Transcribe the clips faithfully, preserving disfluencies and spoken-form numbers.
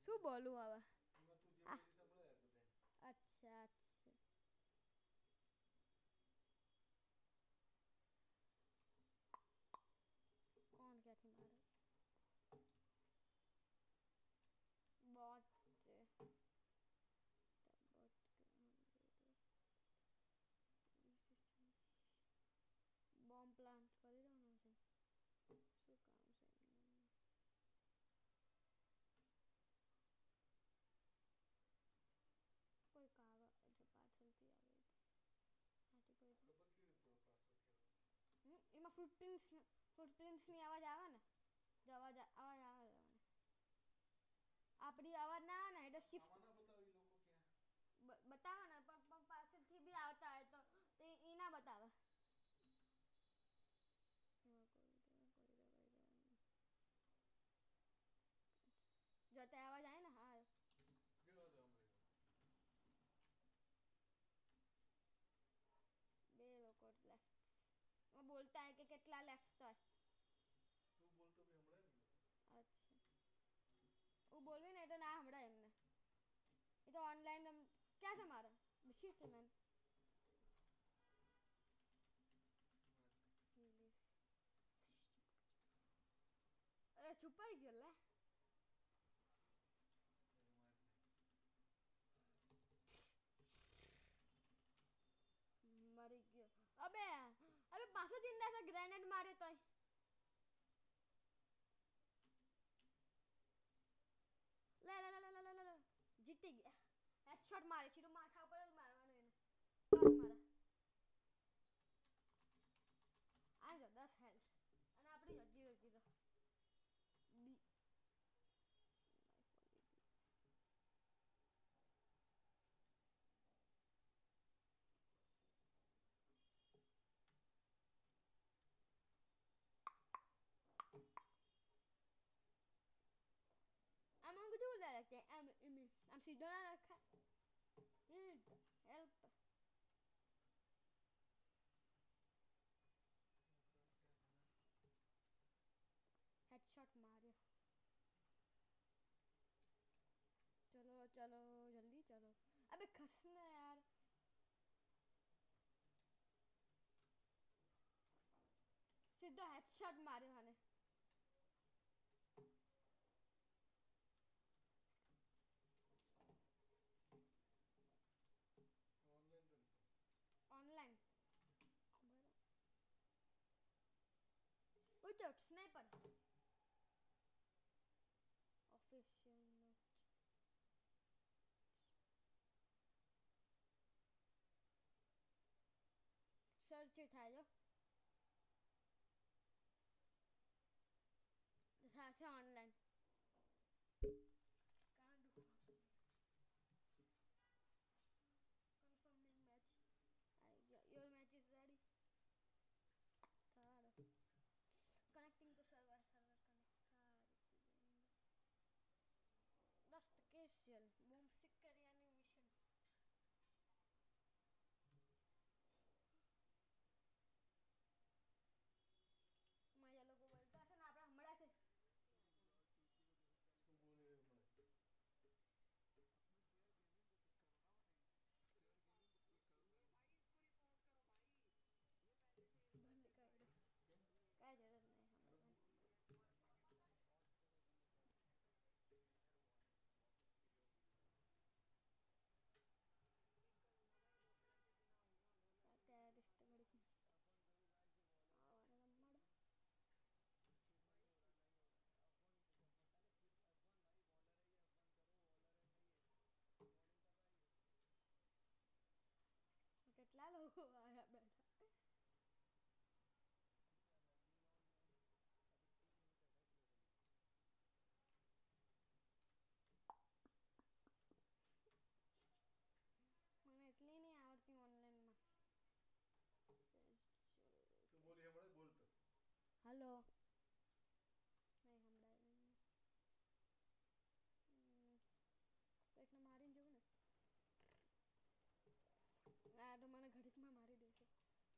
શું બોલું હવે એમાં તું જે આ બોલી સંભળાય બધે. અચ્છા અચ્છા કોણ ક્યાંથી મારે બોટ છે બોટ બોમ્બ પ્લાન્ટ કરી દેવાનો છે શું કામ છે એમને કોઈ કાવ છે પાછળથી આવે આટી કોઈ ખબર કેવી રીતે પાસવર્ડ કહેવાય. હમ એમાં ફૂટપ્રિન્ટ્સ ફૂટપ્રિન્ટ્સની અવાજ આવે ને જો અવાજ અવાજ આવે મને આપણી અવાજ ના આવે ને એટલે શિફ્ટ આમાં ના બતાવે એ લોકો ક્યાં બતાવે ને પણ પાછળથી બી આવતા હોય તો તે ઈ ના બતાવે એમાં કોઈ કોઈ જો તે અવાજ આવે ને હા કેવો હતો હમણાં બે લોકો લેફ્ટ બોલતા હે કે કેટલા લેફ્ટ હોય તું બોલતો ભી હમણાં ને અચ્છા હું બોલવી ને તો ના હમણાં એમને એ તો ઓનલાઈન ક્યાં છે મારે બશી છે મેન અરે છુપાઈ ગયો લે મરી ગયો અબે અબે પાછો ચિંતા છે ગ્રેનેડ મારે તોય લે લે લે લે લે લે જીતી ગયા હેડશોટ મારે સીધું માથા ઉપર જ મારવાનું એને તો મારે આ જો દસ હેલ્થ અને આપણી જો જીરો જીરો બી આમાં બધું લાગે આમ આમ સીધો ના રખાય હેલ્પ हेडशॉट मारे चलो चलो जल्दी चलो अबे खसना यार सीधा हेडशॉट मारे मैंने ઓનલાઈન રમતો ऑनलाइन वो तो स्नाइपर ऑफिशियल नोट सर्च થાય જો થાશે ઓનલાઈન કાંડુ કન્ફર્મિંગ મેચ आई गया योर मैच इज रेडी थार connecting to server server connect थार Dust casual boom सिक्करियानी मिशन માયા લોકો બોલતા હશે ને આપણે હમણાં છે શું બોલે હમણાં બંધ કાઢો કાંઈ જરૂર નહીં હમણાં અત્યારે રિશ્તે ઘડીક આવવાને રમવાડો કેટલા લોકો આયા બેઠા મને એટલી નહીં આવડતી ઓનલાઈનમાં તું બોલી હમણાં બોલતો હલો નહીં હમણાં નહીં કોઈકને મારીને જવું ને આ તો મને ઘડીકમાં મારી દેશે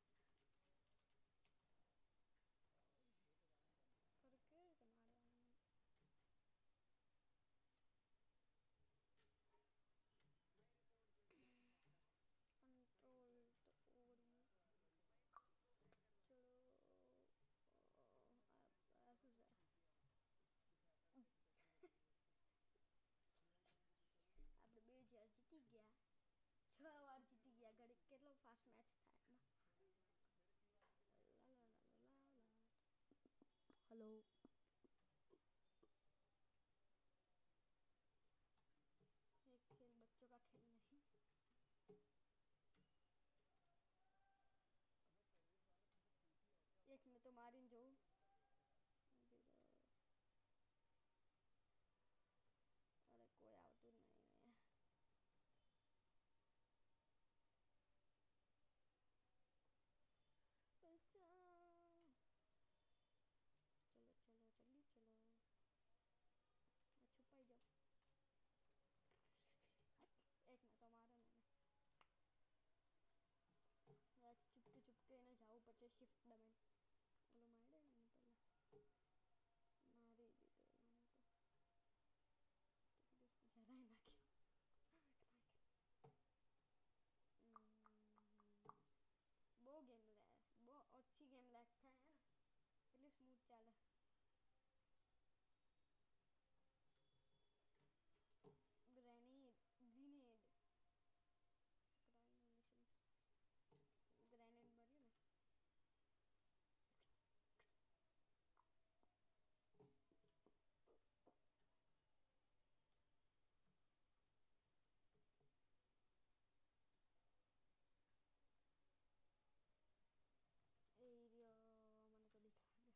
વચ્ચે શિફ્ટ દબાઈને ઓલો મારે ને પહેલા મારી દીધો મને તો જરાય નાખ્યો બહુ ગેમ લે બહુ ઓછી ગેમ લેક થાય હે ને એટલે સ્મૂથ ચાલે ગ્રેનેડ ગ્રેનેડ ગ્રેનેડ માર્યું ને એ રહ્યો મને તો બીક લાગે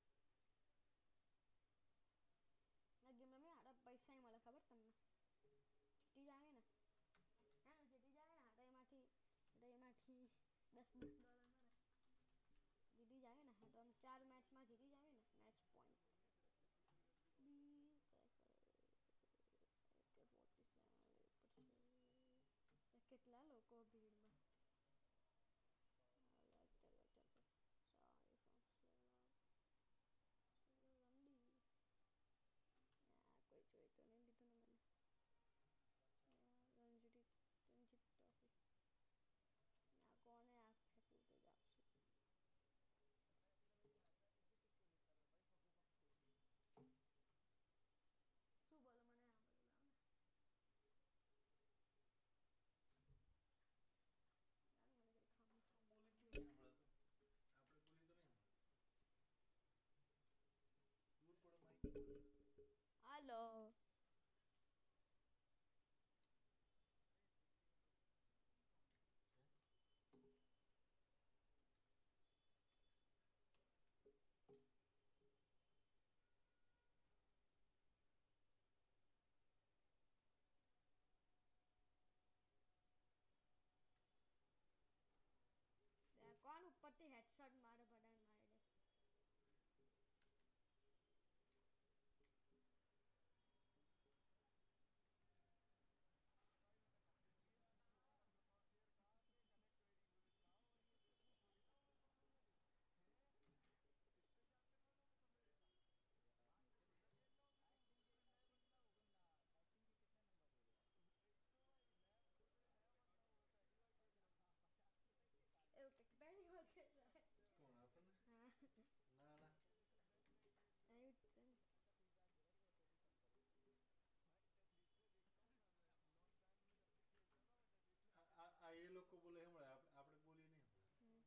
આ ગેમ રમી આડા પૈસા મળે ખબર તમને જીતી જાય ને હે ને જીતી જાય ને આડા એમાંથી એમાંથી દસ દસ ડોલર મળે જીતી જાય ને તો આમ ચાર મેચમાં જીતી જાય ને મેચ પોઈન્ટ બી કે ફોર્ટી સેવન કેટલા લોકો ભીડમાં ચલો ચલો સોરી ફોક્સ રમડી આ કોઈ જોઈ તો નહીં લીધું ને મને રણજીત રણજીત ટ્રોફી આ કોને આ ફેંક્યું તો જ આપશું શું બોલો મને આ બધું લાવ ને લાવ મને કઈ ખામ બોલે ક્यों नहीं हमारा तो આપણે બોલી તો નહીં દૂર પડે માઈક હાલો કોણ ઉપરથી હેડશોટ મારે બડાન મારે દે એવું કે પહેલી વાર કે કોણ આપણને હા ના ના એવું જ છે ને આ આ આ એ લોકો બોલે હમણાં આપણે આપણે બોલીએ નહીં હમણાં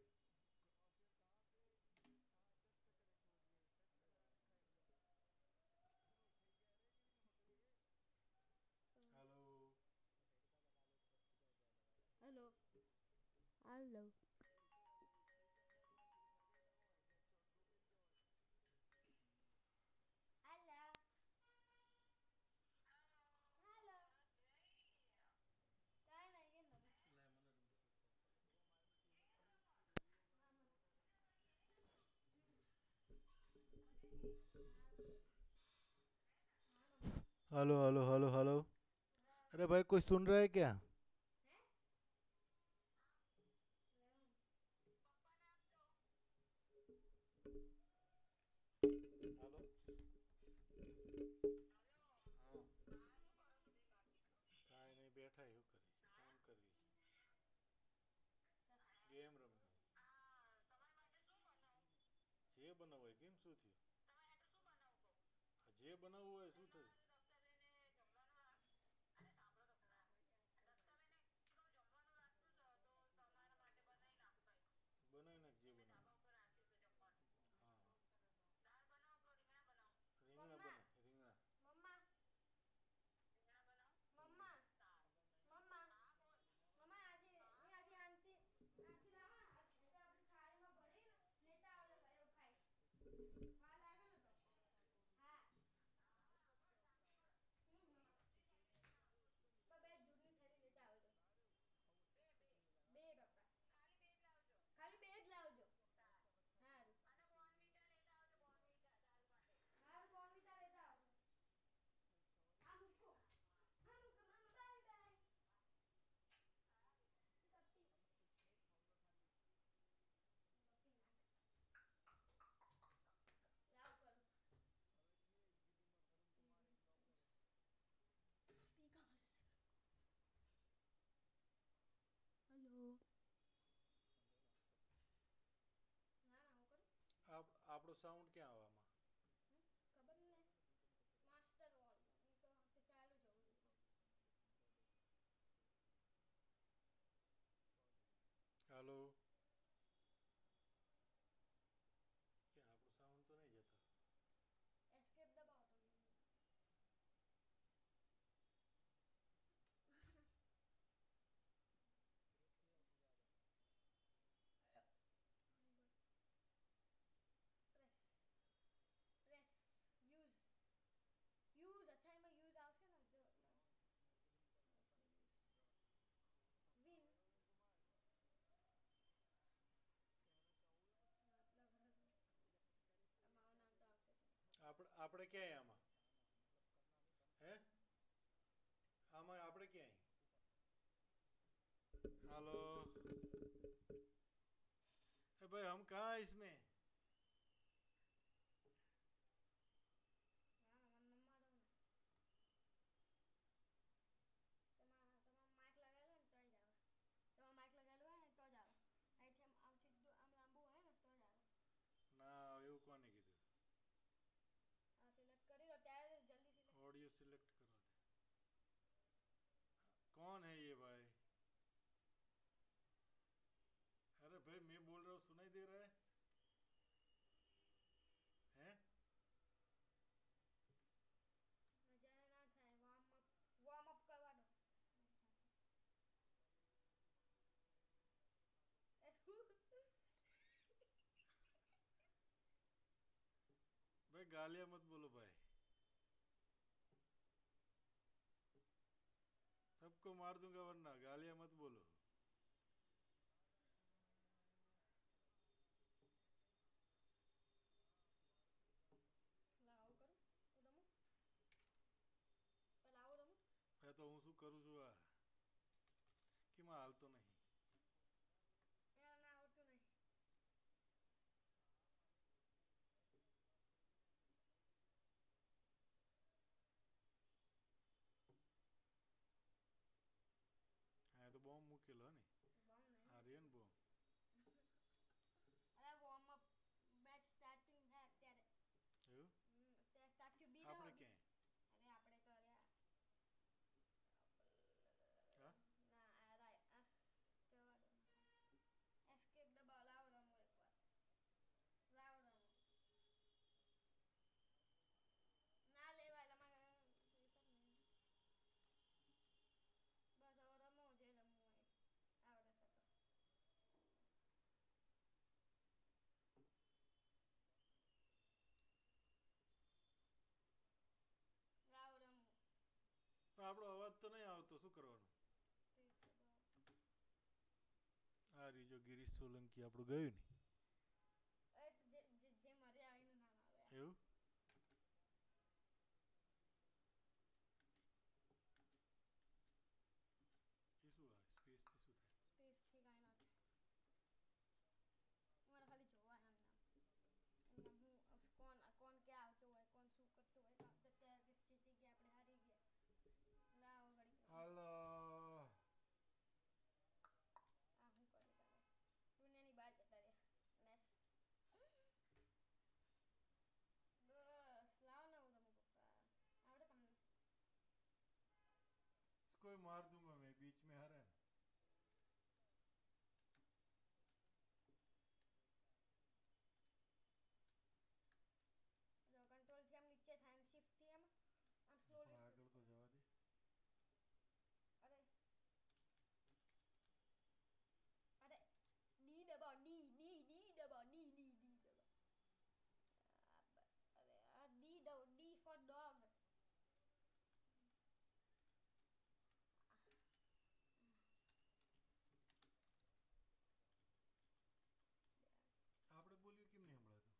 હાલો હેલો હાલો હાલો હાલો કાઈ નહીં કેમ તમે લે મને हेलो हेलो हेलो हेलो अरे भाई कोई सुन रहा है क्या हेलो हाँ કાંઈ નહીં બેઠા એવું કરી કામ કરી ગેમ રમી જે બનાવવું હોય કેમ શું થયું જે બનાવવું હોય શું થયું બનાવી નાખ જે બનાવું હા રીંગણા બને રીંગણા મમ્મા મમ્મા મમ્મા મમ્મા આજે એ આજે આંટી આંટી લાવો એટલે આપણી થાળીમાં ભરીને લેતા આવજો ઘરે હું ખાઈશ વાર લાગે ને તો હા સાઉન્ડ ક્યાં આવવામાં? હમ? ખબર ને માસ્ટર વોલ્યુમ એ તો તે ચાલુ જ હોવું જોઈએ. હાલો ક્યાં આપણું સાઉન્ડ તો નહીં જતો. એસ્કેપ દબાવો તમે. પ્રેસ પ્રેસ યુઝ યુઝ અચ્છા એમાં યુઝ આવશે ને જો વિન મતલબ અમારું નામ તો આવશે જ નહીં. આપણે આપણે ક્યાંય આમાં હે આમાં આપણે ક્યાંય हेलो ए भाई हम कहाँ हैं इसमें? હા મને નંબર દો ને. તમારા તમારા માઇક લગાવેલો ને તો જ આવે. તમારા માઇક લગાવેલું હોય ને તો જ આવે. અહીંથી આમ આમ સીધું આમ લાંબુ હોય ને તો જ આવે. ના એવું કોને કીધું? હા સિલેક્ટ કરી લો ત્યારે જલ્દી સિલેક્ટ. ऑडियो सिलेक्ट करो दे. कौन है ये भाई? अरे भाई मैं बोल रहा हूँ सुनाई दे रहा है हैं? જ્યારે ના થાય વોર્મ અપ વોર્મ અપ કરવા દો. એ શું? भाई गालियाँ मत बोलो भाई. सबको मार दूंगा वरना गालियाँ मत बोलो. લા આવું કરું હું રમું પેલા આવું રમું. मैं तो હું શું કરું છું આ કે માં હાલતો નહીં. એને ના આવડતું નહીં. હા તો બોમ્બ મૂકેલો ને બોમ્બ નહીં. આ રિયન બોમ્બ. અરે વોર્મ અપ મેચ સ્ટાર્ટિંગ થાય અત્યારે. એવું હમ અત્યારે સ્ટાર્ટ થયું બી આપણે દો. ક્યાંય અરે આપણે તો અરે હા ના આ રાય આ જવા દો. એસ્કેપ દબાવો લાવો રમો એકવાર. લાવો રમો. ના લેવાય તમારે પૈસા નહીં. બસ હવે રમો જે રમવું હોય આવડે છે તો. લાવો રમો. પણ આપણો અવાજ તો નહીં આવતો શું કરવાનું? પ્લીઝ દબાવો. આ રીજો ગિરીશ સોલંકી આપણું ગયું ને એ જે જે જે મરે આવીનું નામ આવે. એવું એ શું આ સ્પેસ થી શું થાય? સ્પેસ થી કાંઈ ના થાય. મારે ખાલી જોવા એમ નામ એમ હું કોણ કોણ ક્યાં આવતું હોય કોણ શું કરતું હોય અત્યારે જીતી ગયા આપણે હારી ગયા. લાવો ઘડી. હાલો આ હું કરી તમે દુનિયાની બહાર જતા રહ્યા. બસ લાવો ને હું તમે પપ્પા આવડે તમને. इसको ही मार दूंगा मैं बीच में हरा है. જો કંટ્રોલ થી આમ નીચે થાય ને શિફ્ટ થી આમ આમ સ્લોલી. આગળ તો જવા દે. અરે અરે ડી દબાવો ડી ડી ડી દબાવો ડી ડી ડી દબાવો. અરે આ ડી દો ડી ફોર ડોગ. આપણે બોલ્યું કેમ નહીં સંભળાતું?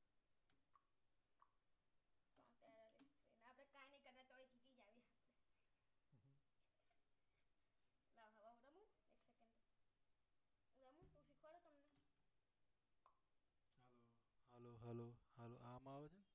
આપણે કાંઈ નહીં કરતા તોય જીતી જ આવી આપણે. લાવ હવે હું રમું એક સેકન્ડ રમું હું શીખવાડો તમને. હાલો હાલો હાલો હાલો આમાં આવે છે ને